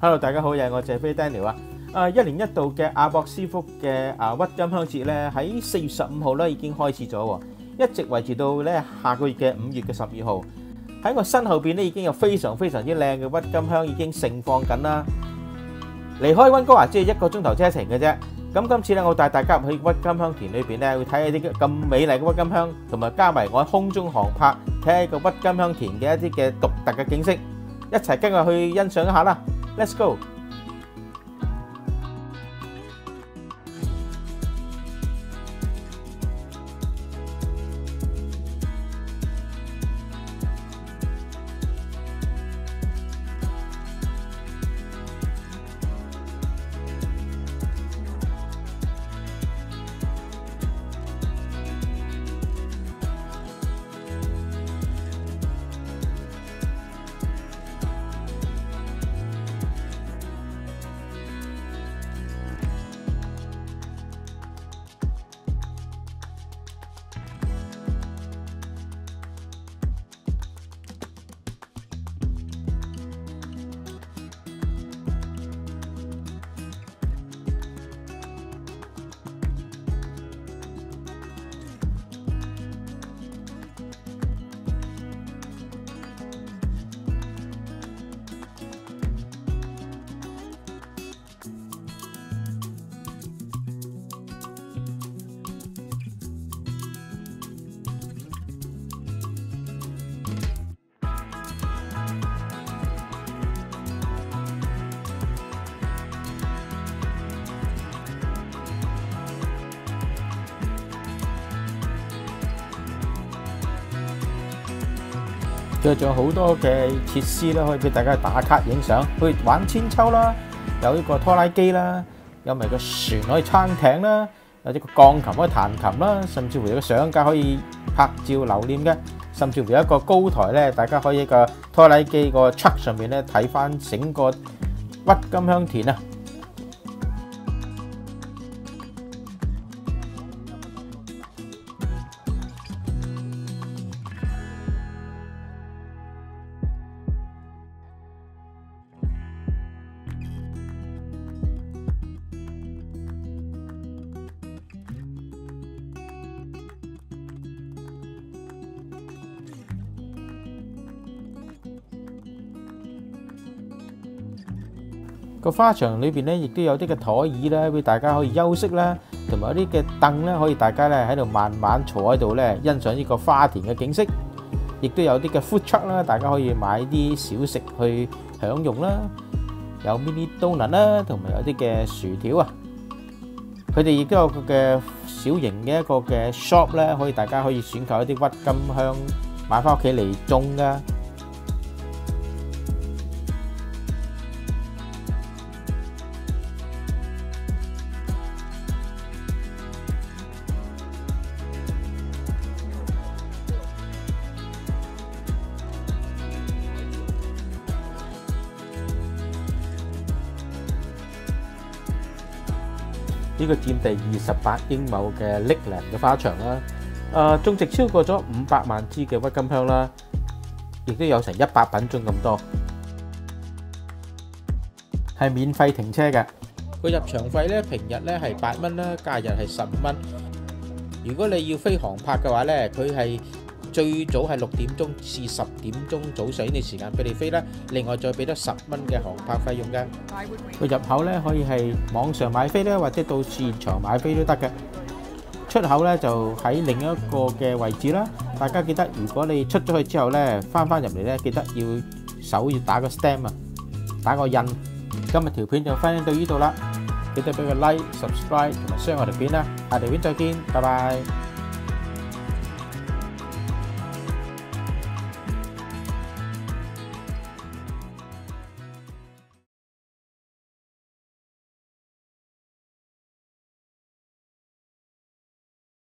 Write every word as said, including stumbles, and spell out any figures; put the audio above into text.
Hello， 大家好，又係我謝飛 Daniel 啊！啊，一年一度嘅阿博師傅嘅啊鬱金香節咧，喺四月十五號咧已經開始咗喎，一直維持到咧下個月嘅五月嘅十二號。喺我身後邊咧已經有非常非常之靚嘅鬱金香已經盛放緊啦。離開溫哥華只係一個鐘頭車程嘅啫。咁今次咧，我帶大家入去鬱金香田裏邊咧，會睇下啲咁美麗嘅鬱金香，同埋加埋我喺空中航拍，睇下個鬱金香田嘅一啲嘅獨特嘅景色，一齊跟我去欣賞一下啦。Let's go！佢仲有好多嘅設施啦，可以俾大家打卡影相，可以玩千秋啦，有呢個拖拉機啦，有埋個船可以撐艇啦，有呢個鋼琴可以彈琴啦，甚至乎有個相架可以拍照留念嘅，甚至乎有一個高台咧，大家可以喺個拖拉機個 truck 上面咧睇翻整個鬱金香田啊！個花場裏邊咧，亦都有啲嘅台椅啦，俾大家可以休息啦，同埋有啲嘅凳咧，可以大家咧喺度慢慢坐喺度咧，欣賞呢個花田嘅景色。亦都有啲嘅 food truck 啦，大家可以買啲小食去享用啦。有 mini donut 啦，同埋有啲嘅薯條啊。佢哋亦都有個嘅小型嘅一個嘅 shop 咧，可以大家可以選購一啲鬱金香買翻屋企嚟種噶。呢個佔地二十八英畝嘅 Lakeland 嘅花場啦，誒種植超過咗五百萬支嘅鬱金香啦，亦都有成一百品種咁多，係免費停車嘅。個入場費咧，平日咧係八蚊啦，假日係十五蚊。如果你要飛航拍嘅話咧，佢係最早係六點鐘至十點鐘早上呢段時間俾你飛啦，另外再俾多十蚊嘅航拍費用嘅。個入口咧可以係網上買飛咧，或者到現場買飛都得嘅。出口咧就喺另一個嘅位置啦。大家記得，如果你出咗去之後咧，翻翻入嚟咧，記得要手要打個 stamp 啊，打個印。今日條片就分享到呢度啦，記得俾個 like、subscribe 同埋 share 我條片啦。下條片再見，拜拜。